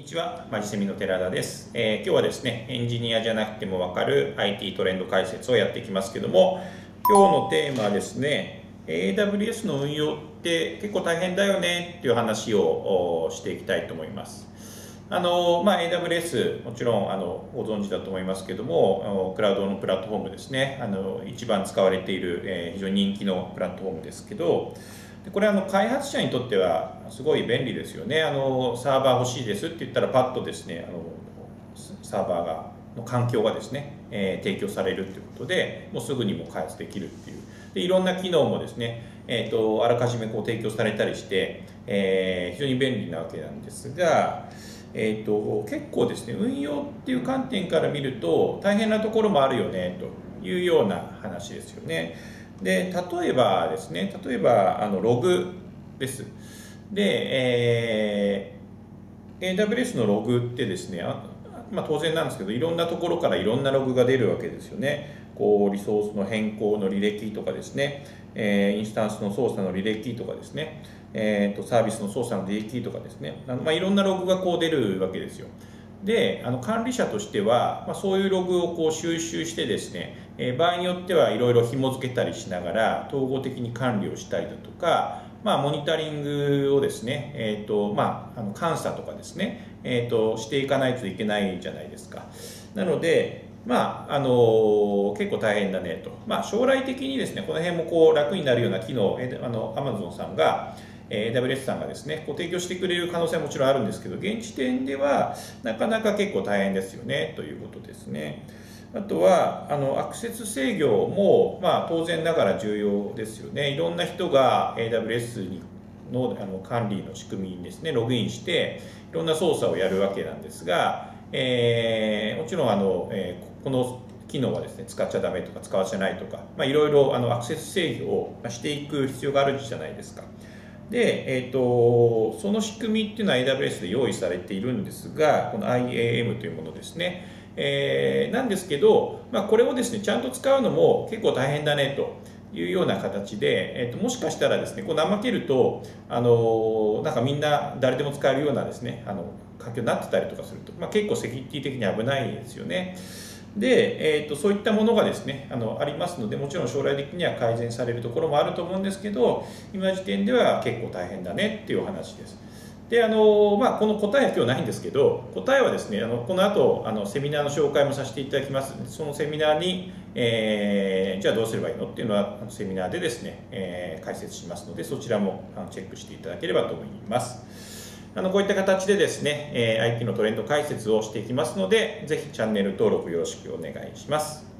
ちは、マジセミの寺田です。今日はですね、エンジニアじゃなくてもわかる IT トレンド解説をやっていきますけども、今日のテーマはですね、AWS の運用って結構大変だよねっていう話をしていきたいと思います。AWS もちろんご存知だと思いますけども、クラウドのプラットフォームですね、一番使われている、非常に人気のプラットフォームですけど、これ開発者にとってはすごい便利ですよね。サーバー欲しいですって言ったらパッとですね、サーバーの環境がですね、提供されるということで、もうすぐにも開発できるっていう。でいろんな機能もですね、あらかじめ提供されたりして、非常に便利なわけなんですが、結構ですね、運用っていう観点から見ると大変なところもあるよねというような話ですよね。で例えばですね、ログです。で、AWS のログってですね、当然なんですけど、いろんなところからいろんなログが出るわけですよね。リソースの変更の履歴とかですね、インスタンスの操作の履歴とかですね、サービスの操作の履歴とかですね、いろんなログが出るわけですよ。で管理者としては、そういうログを収集してですね、場合によってはいろいろ紐付けたりしながら統合的に管理をしたりだとか、モニタリングをですね、監査とかですね、していかないといけないじゃないですか。なので結構大変だねと、将来的にですねこの辺も楽になるような機能をAmazon さんがAWS さんがですね提供してくれる可能性はもちろんあるんですけど、現時点ではなかなか結構大変ですよねということですね。あとはアクセス制御も当然ながら重要ですよね。いろんな人が AWS の管理の仕組みにですねログインしていろんな操作をやるわけなんですが、もちろんこの機能はですね使っちゃダメとか使わせないとか、いろいろアクセス制御をしていく必要があるじゃないですか。で、その仕組みっていうのは AWS で用意されているんですが、この IAM というものですね。なんですけど、これをですねちゃんと使うのも結構大変だねというような形で、もしかしたらですね怠けるとなんかみんな誰でも使えるようなですね環境になってたりとかすると、結構セキュリティ的に危ないですよね。で、そういったものがですねありますので、もちろん将来的には改善されるところもあると思うんですけど、今時点では結構大変だねっていうお話です。でこの答えは今日ないんですけど、答えはですねこの後セミナーの紹介もさせていただきますので、そのセミナーに、じゃあどうすればいいのっていうのはセミナーでですね、解説しますので、そちらもチェックしていただければと思います。こういった形でですね、IT のトレンド解説をしていきますので、ぜひチャンネル登録よろしくお願いします。